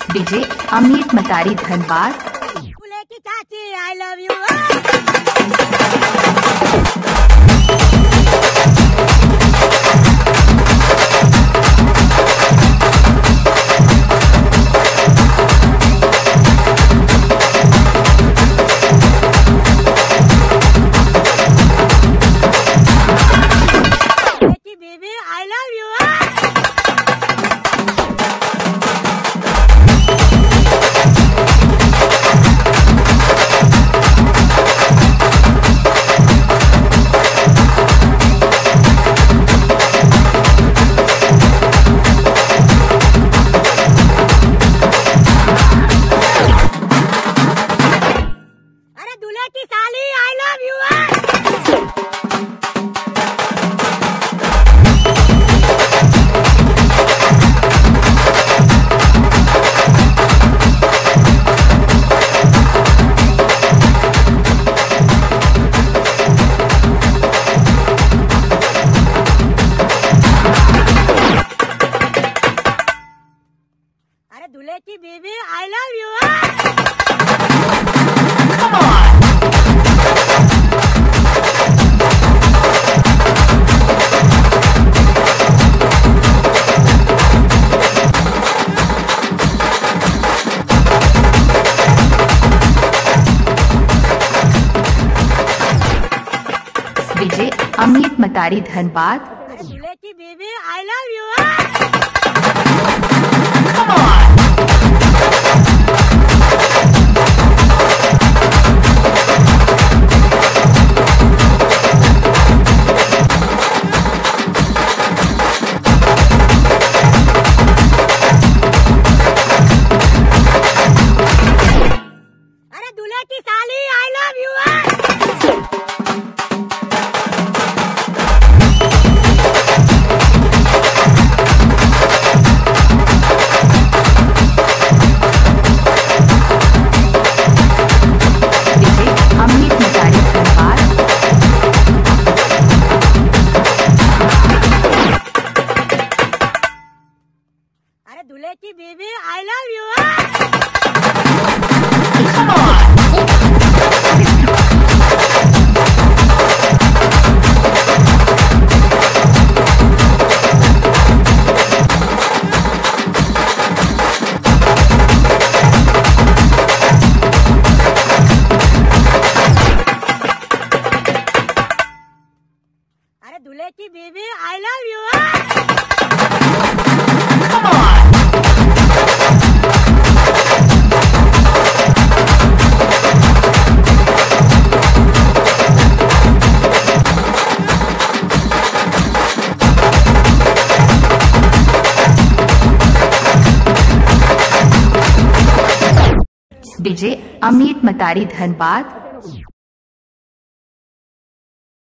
DJ Amit मतारी धनबाद। फूले की चाची I love you. Baby I love you. अरे दूल्हे की साली आई लव यू। अरे दूल्हे की baby I love you. DJ Amit मतारी धनबाद। अरे दूल्हे की बेबी आई लव यू। अरे दूल्हे की साली I love you. DJ Amit मतारी धनबाद। अरे दूल्हे की बेबी आई लव यू। अरे दूल्हे की baby I love you. DJ Amit मतारी धनबाद।